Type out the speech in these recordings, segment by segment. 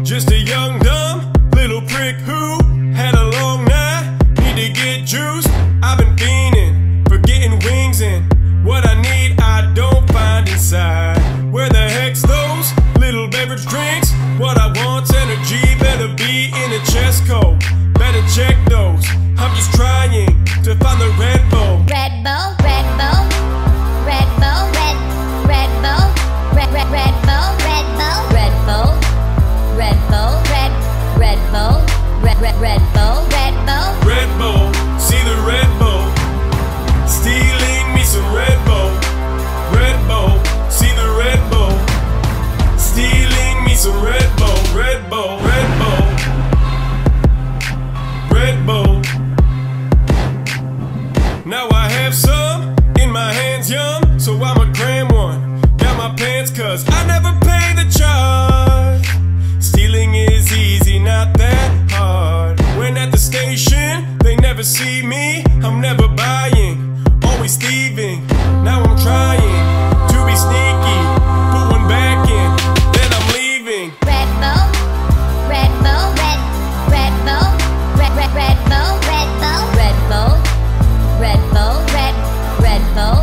Just a young, dumb, little prick who had a long night, need to get juiced. I've been fiending for getting wings, and what I need I don't find inside. Where the heck's those little beverage drinks? What I want's energy, better be in a chest coat. Better check those, I'm just trying to find the Red Bull. Red Bull, Red Bull, Red Bull, Red Bull, Red Bull, Red Bull, Red Bull, Red Bull, Red Bull, Red Bull, Red Bull, see the Red Bull, stealing me some Red Bull. Red Bull, see the Red Bull, stealing me some Red Bull. Red Bull, Red Bull, Red Bull. Now I have some in my hands, yum, so I'ma cram one down my pants, cause I never pay the charge. Stealing is easy, not that hard. When at the station, they never see me. I'm never buying, always thieving. Now I'm trying to be sneaky. Put one back in, then I'm leaving. Red Bull, Red Bull, Red Bull, Red Bull, Red Bull, Red Bull, Red Bull, Red Bull,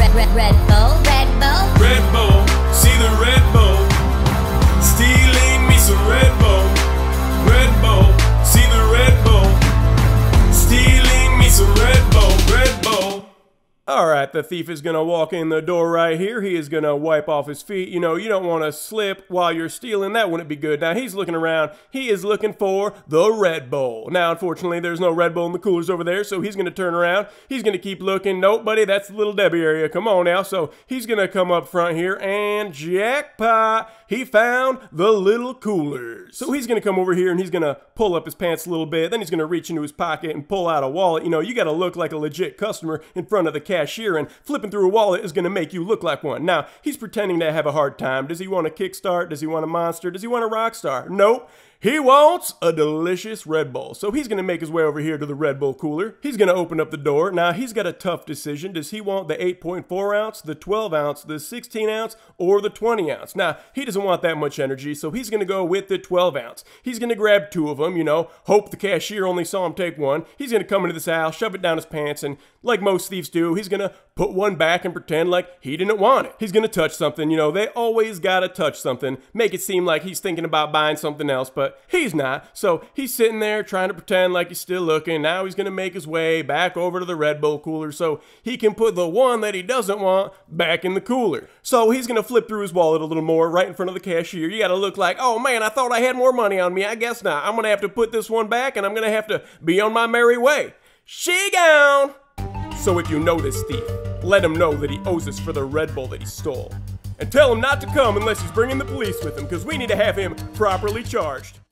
Red Bull. Red Bull, see the Red Bull, stealing me some Red Bull. Red Bull, see the Red Bull, stealing me some Red Bull. Red Bull. Alright, the thief is gonna walk in the door right here. He is gonna wipe off his feet. You know, you don't want to slip while you're stealing. That wouldn't be good. Now, he's looking around. He is looking for the Red Bull. Now, unfortunately, there's no Red Bull in the coolers over there, so he's gonna turn around. He's gonna keep looking. Nope, buddy, that's the Little Debbie area. Come on now. So, he's gonna come up front here, and jackpot! He found the little coolers. So, he's gonna come over here, and he's gonna pull up his pants a little bit. Then he's gonna reach into his pocket and pull out a wallet. You know, you gotta look like a legit customer in front of the cashier, and flipping through a wallet is going to make you look like one. Now, he's pretending to have a hard time. Does he want a Kickstart? Does he want a Monster? Does he want a Rockstar? Nope. He wants a delicious Red Bull. So he's going to make his way over here to the Red Bull cooler. He's going to open up the door. Now, he's got a tough decision. Does he want the 8.4 ounce, the 12 ounce, the 16 ounce, or the 20 ounce? Now, he doesn't want that much energy, so he's going to go with the 12 ounce. He's going to grab two of them, you know, hope the cashier only saw him take one. He's going to come into this aisle, shove it down his pants, and like most thieves do, he's going to put one back and pretend like he didn't want it. He's going to touch something. You know, they always got to touch something, make it seem like he's thinking about buying something else, but he's not. So he's sitting there trying to pretend like he's still looking. Now he's going to make his way back over to the Red Bull cooler so he can put the one that he doesn't want back in the cooler. So he's going to flip through his wallet a little more right in front of the cashier. You got to look like, oh man, I thought I had more money on me. I guess not. I'm going to have to put this one back and I'm going to have to be on my merry way. She gone. So if you know this thief, let him know that he owes us for the Red Bull that he stole. And tell him not to come unless he's bringing the police with him, because we need to have him properly charged.